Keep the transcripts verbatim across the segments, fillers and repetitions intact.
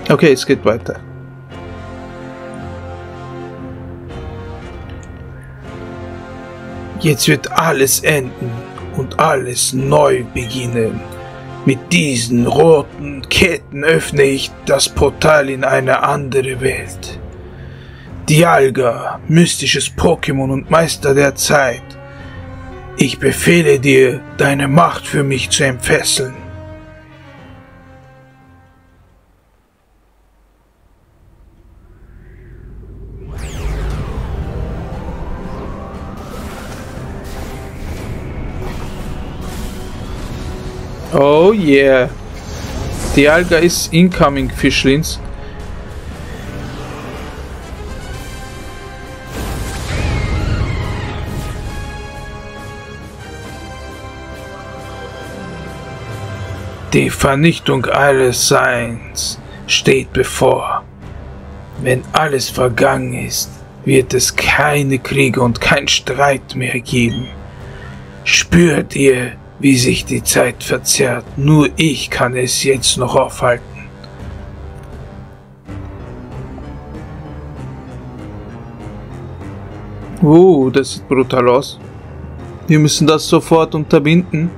Okay, es geht weiter. Jetzt wird alles enden und alles neu beginnen. Mit diesen roten Ketten öffne ich das Portal in eine andere Welt. Dialga, mystisches Pokémon und Meister der Zeit. Ich befehle dir, deine Macht für mich zu entfesseln. Oh yeah. Dialga ist incoming, Fischlins. Die Vernichtung alles Seins steht bevor. Wenn alles vergangen ist, wird es keine Kriege und kein Streit mehr geben. Spürt ihr, wie sich die Zeit verzerrt? Nur ich kann es jetzt noch aufhalten. Oh, das sieht brutal aus. Wir müssen das sofort unterbinden.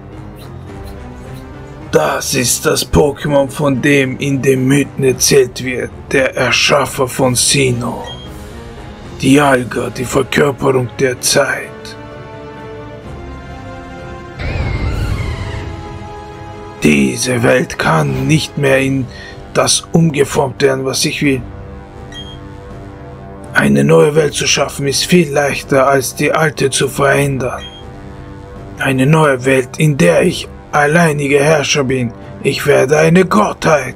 Das ist das Pokémon, von dem in den Mythen erzählt wird, der Erschaffer von Sinnoh. Dialga, die Verkörperung der Zeit. Diese Welt kann nicht mehr in das umgeformt werden, was ich will. Eine neue Welt zu schaffen ist viel leichter, als die alte zu verändern. Eine neue Welt, in der ich alleiniger Herrscher bin. Ich werde eine Gottheit.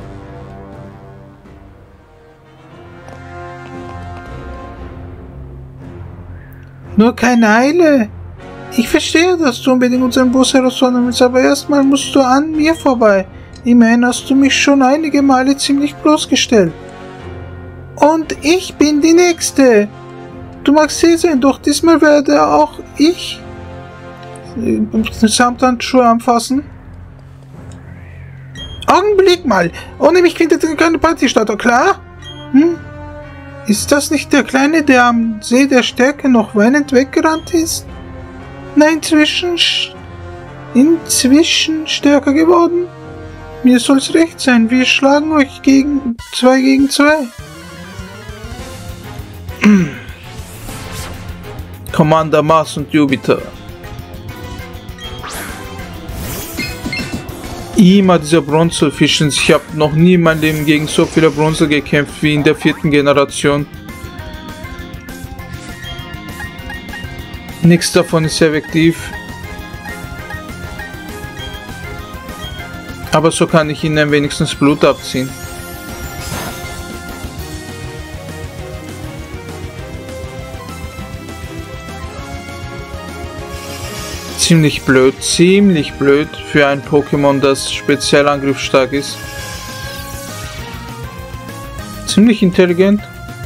Nur keine Eile. Ich verstehe, dass du unbedingt unseren Boss herausfordern willst, aber erstmal musst du an mir vorbei. Immerhin hast du mich schon einige Male ziemlich bloßgestellt. Und ich bin die Nächste. Du magst sie sein, doch diesmal werde auch ich Samthandschuhe anfassen. Augenblick mal. Ohne mich findet keine Party statt, klar? Hm? Ist das nicht der Kleine, der am See der Stärke noch weinend weggerannt ist? Nein, inzwischen, inzwischen stärker geworden. Mir soll's recht sein, wir schlagen euch gegen zwei gegen zwei. Commander Mars und Jupiter. Immer dieser Bronzelfischens. Ich habe noch nie in meinem Leben gegen so viele Bronzel gekämpft wie in der vierten Generation. Nichts davon ist effektiv. Aber so kann ich ihnen wenigstens Blut abziehen. Ziemlich blöd, ziemlich blöd für ein Pokémon, das speziell angriffsstark ist. Ziemlich intelligent.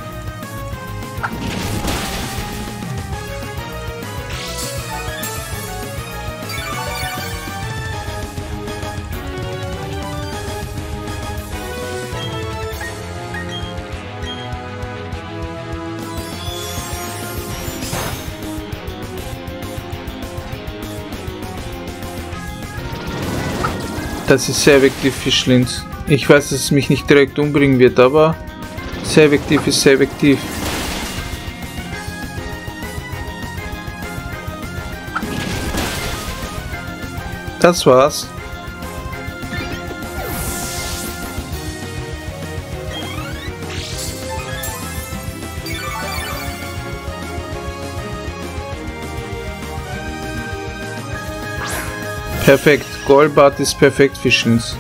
Das ist sehr effektiv, Fischlins. Ich weiß, dass es mich nicht direkt umbringen wird, aber sehr effektiv ist sehr effektiv. Das war's. Perfekt. Golbat ist perfekt, Fischlins.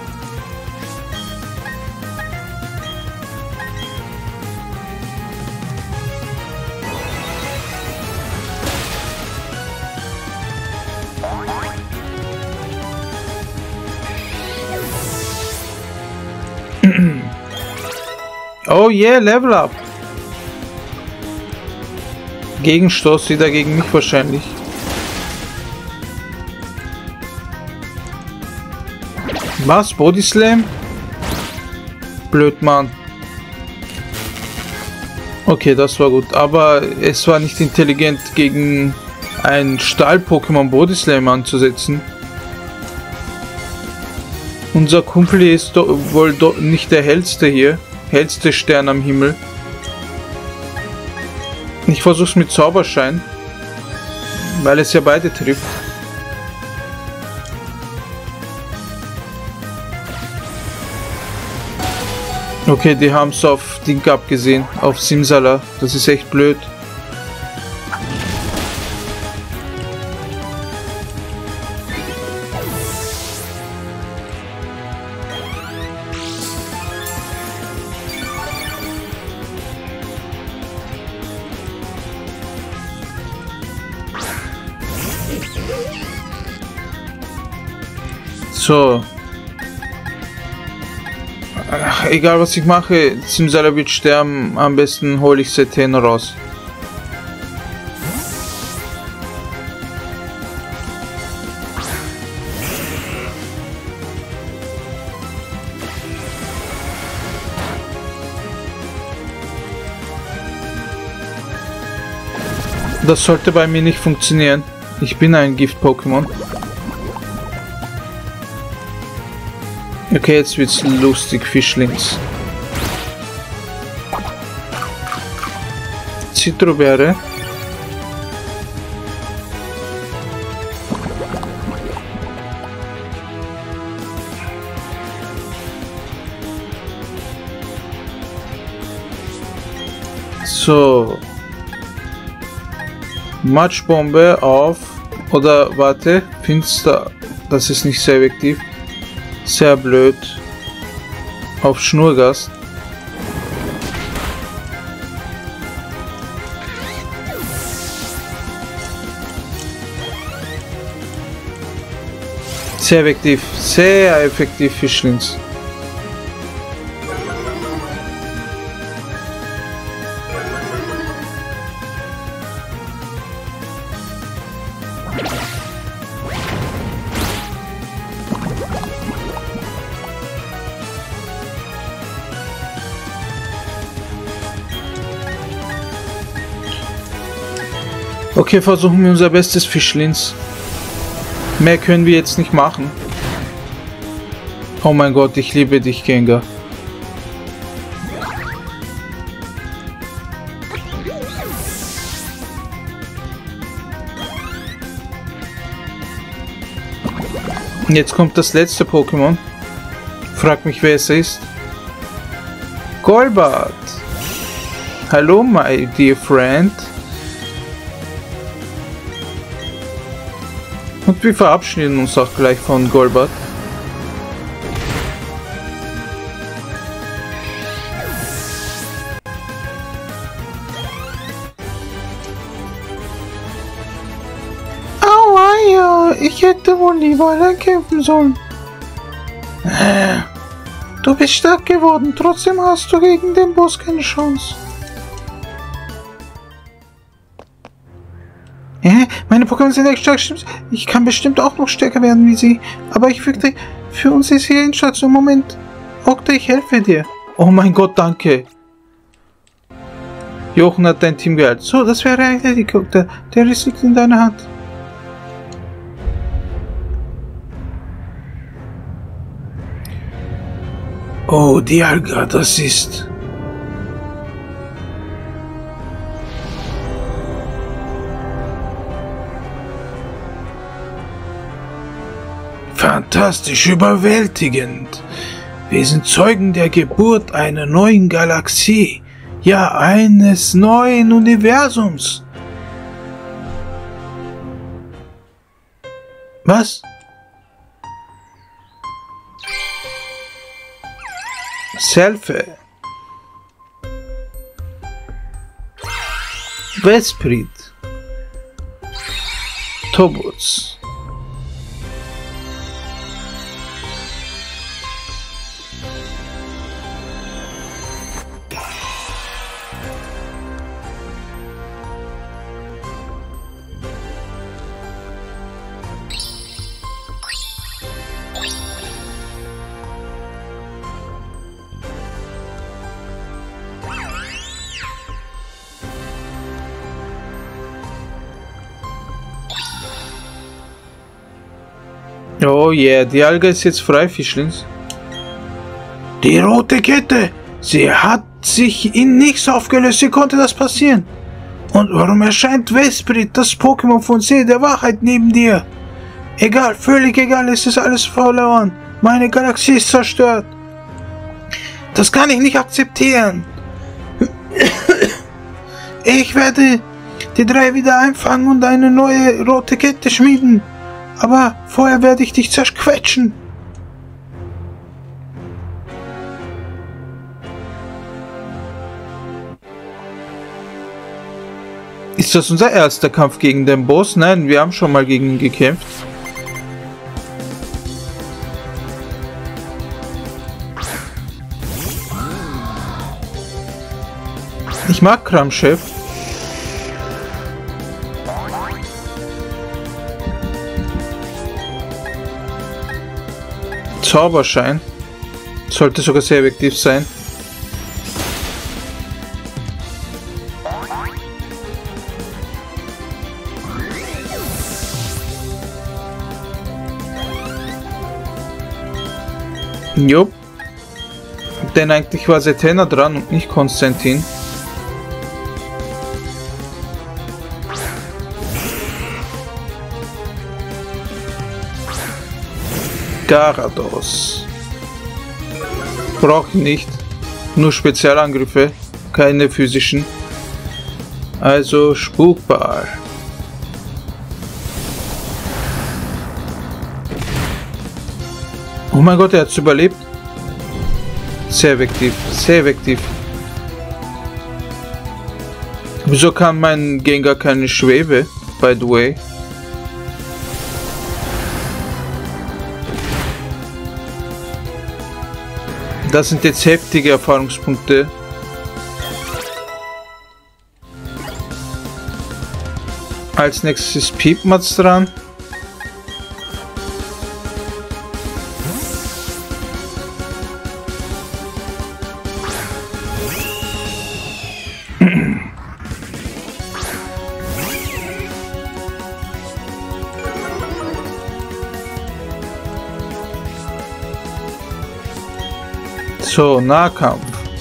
Oh yeah, Level Up. Gegenstoß wieder gegen mich wahrscheinlich. Was? Body Slam? Blöd, Mann. Okay, das war gut. Aber es war nicht intelligent, gegen ein Stahl-Pokémon Body Slam anzusetzen. Unser Kumpel hier ist doch wohl doch nicht der hellste hier. Hellste Stern am Himmel. Ich versuch's mit Zauberschein. Weil es ja beide trifft. Okay, die haben es auf Ding abgesehen. Auf Simsala. Das ist echt blöd. So. Ach, egal was ich mache, Simsala wird sterben. Am besten hole ich Seteno raus. Das sollte bei mir nicht funktionieren. Ich bin ein Gift-Pokémon. Okay, jetzt wird's lustig, Fischlings. Zitrobeere. So. Matschbombe auf. Oder warte, Finster. Das ist nicht sehr effektiv. Sehr blöd. Auf Schnurgas. Sehr effektiv. Sehr effektiv, Fischlings. Okay, versuchen wir unser bestes, Fischlins. Mehr können wir jetzt nicht machen. Oh mein Gott, ich liebe dich, Gengar. Jetzt kommt das letzte Pokémon. Frag mich, wer es ist. Golbat. Hallo, my dear friend. Und wir verabschieden uns auch gleich von Golbat. Aua, ja, ich hätte wohl lieber allein kämpfen sollen. Du bist stark geworden, trotzdem hast du gegen den Boss keine Chance. Ja, meine Pokémon sind echt stark, stimmt. Ich kann bestimmt auch noch stärker werden wie sie. Aber ich fürchte, für uns ist hier ein Schatz. Moment. Okta, ich helfe dir. Oh mein Gott, danke. Jochen hat dein Team geheilt. So, das wäre eigentlich Okta. Der Riss liegt in deiner Hand. Oh, Dialga, das ist... fantastisch, überwältigend. Wir sind Zeugen der Geburt einer neuen Galaxie. Ja, eines neuen Universums. Was? Selfie. Vesprit. Tobots. Oh yeah, die Alga ist jetzt frei, Fischlings. Die rote Kette, sie hat sich in nichts aufgelöst. Wie konnte das passieren? Und warum erscheint Vesprit, das Pokémon von See der Wahrheit, neben dir? Egal, völlig egal, es ist alles verloren. Meine Galaxie ist zerstört. Das kann ich nicht akzeptieren. Ich werde die drei wieder einfangen und eine neue rote Kette schmieden. Aber vorher werde ich dich zerquetschen. Ist das unser erster Kampf gegen den Boss? Nein, wir haben schon mal gegen ihn gekämpft. Ich mag Kramchef. Zauberschein. Sollte sogar sehr effektiv sein. Jupp. Denn eigentlich war Setena dran und nicht Konstantin. Garados. Braucht nicht. Nur Spezialangriffe, keine physischen. Also Spukball. Oh mein Gott, er hat's überlebt. Sehr effektiv, sehr effektiv. Wieso kann mein Gengar keine Schwebe, by the way? Das sind jetzt heftige Erfahrungspunkte. Als nächstes ist Piepmatz dran. So, Nahkampf.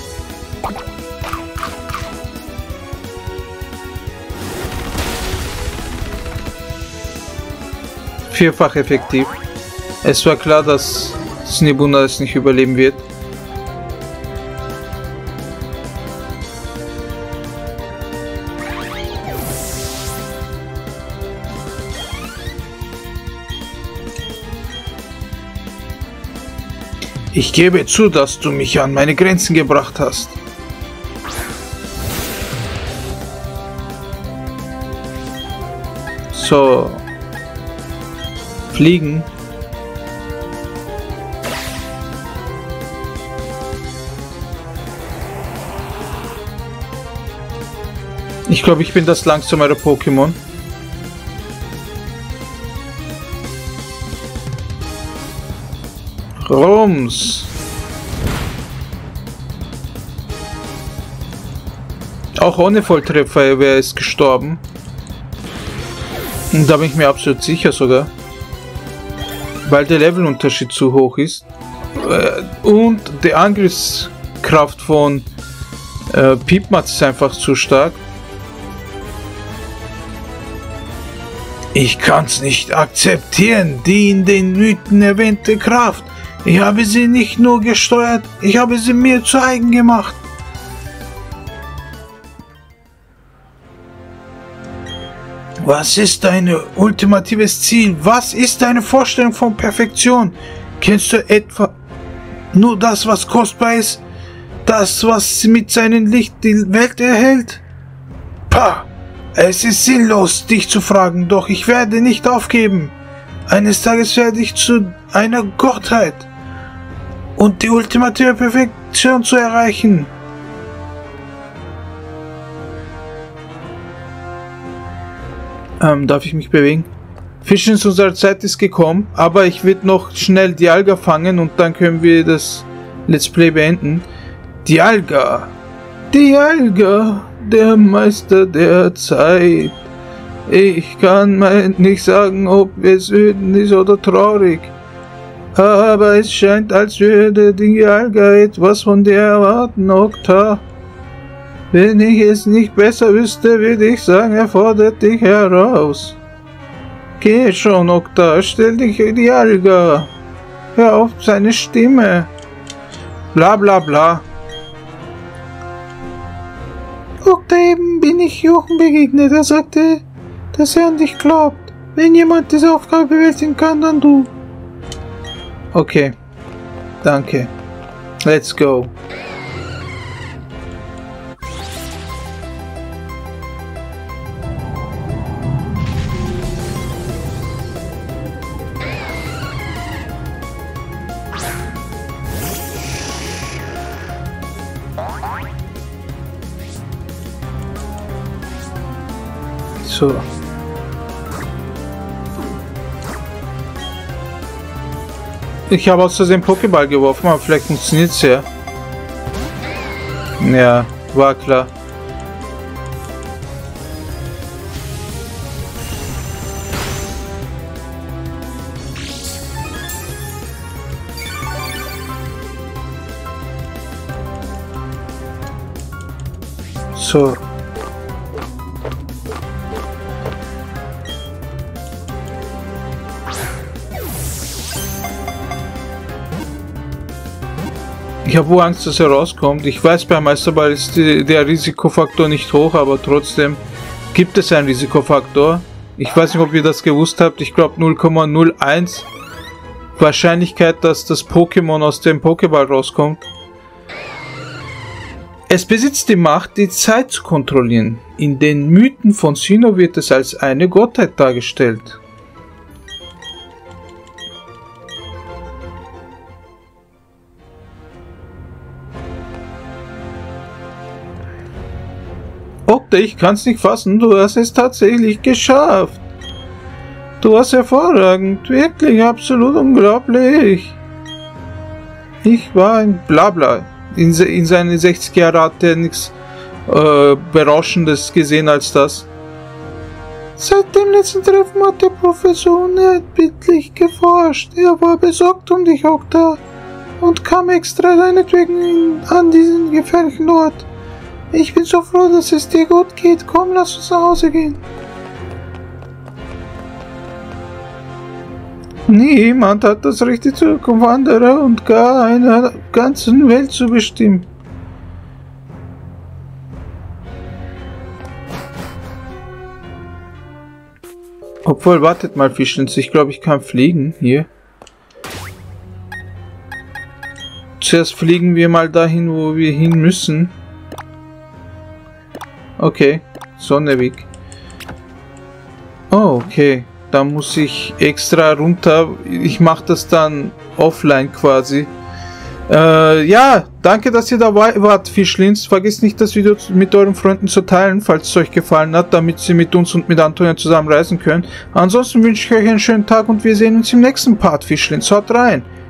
Vierfach effektiv. Es war klar, dass Snibuna es nicht überleben wird. Ich gebe zu, dass du mich an meine Grenzen gebracht hast. So. Fliegen. Ich glaube, ich bin das langsamere Pokémon. Rums. Auch ohne Volltreffer wäre es gestorben. Und da bin ich mir absolut sicher sogar. Weil der Levelunterschied zu hoch ist. Und die Angriffskraft von äh, Piepmatz ist einfach zu stark. Ich kann's nicht akzeptieren, die in den Mythen erwähnte Kraft. Ich habe sie nicht nur gesteuert, ich habe sie mir zu eigen gemacht. Was ist dein ultimatives Ziel? Was ist deine Vorstellung von Perfektion? Kennst du etwa nur das, was kostbar ist? Das, was mit seinem Licht die Welt erhält? Pah! Es ist sinnlos, dich zu fragen, doch ich werde nicht aufgeben. Eines Tages werde ich zu einer Gottheit und die ultimative Perfektion zu erreichen. Ähm, darf ich mich bewegen? Fischens, unsere Zeit ist gekommen, aber ich will noch schnell die Alga fangen und dann können wir das Let's Play beenden. Die Alga. Die Alga. Der Meister der Zeit. Ich kann mal nicht sagen, ob es wütend ist oder traurig. Aber es scheint, als würde die Alga etwas von dir erwarten, Okta. Wenn ich es nicht besser wüsste, würde ich sagen, er fordert dich heraus. Geh schon, Okta, stell dich die Alga. Hör auf seine Stimme. Bla bla bla. Okta, eben bin ich Jochen begegnet. Er sagte, dass er an dich glaubt. Wenn jemand diese Aufgabe bewältigen kann, dann du. Okay. Danke. Let's go. So. Ich habe aus Versehen Pokéball geworfen, aber vielleicht funktioniert es ja. Ja, war klar. So. Ich habe wohl Angst, dass er rauskommt. Ich weiß, beim Meisterball ist die, der Risikofaktor nicht hoch, aber trotzdem gibt es einen Risikofaktor. Ich weiß nicht, ob ihr das gewusst habt. Ich glaube null Komma null eins Wahrscheinlichkeit, dass das Pokémon aus dem Pokéball rauskommt. Es besitzt die Macht, die Zeit zu kontrollieren. In den Mythen von Sinnoh wird es als eine Gottheit dargestellt. Okta, ich kann's nicht fassen, du hast es tatsächlich geschafft. Du warst hervorragend, wirklich absolut unglaublich. Ich war ein Blabla. In, in seinen sechzig Jahren hat er nichts äh, Berauschendes gesehen als das. Seit dem letzten Treffen hat der Professor unerbittlich geforscht. Er war besorgt um dich, Okta, und kam extra deinetwegen an diesen gefährlichen Ort. Ich bin so froh, dass es dir gut geht. Komm, lass uns nach Hause gehen. Niemand hat das Recht, die Zukunft anderer und gar einer ganzen Welt zu bestimmen. Obwohl, wartet mal, Fischlins, ich glaube, ich kann fliegen. Hier. Zuerst fliegen wir mal dahin, wo wir hin müssen. Okay, Sonneweg. Oh, okay. Da muss ich extra runter. Ich mache das dann offline quasi. Äh, ja, danke, dass ihr dabei wart, Fischlins. Vergesst nicht, das Video mit euren Freunden zu teilen, falls es euch gefallen hat, damit sie mit uns und mit Antonio zusammen reisen können. Ansonsten wünsche ich euch einen schönen Tag und wir sehen uns im nächsten Part, Fischlins. Haut rein!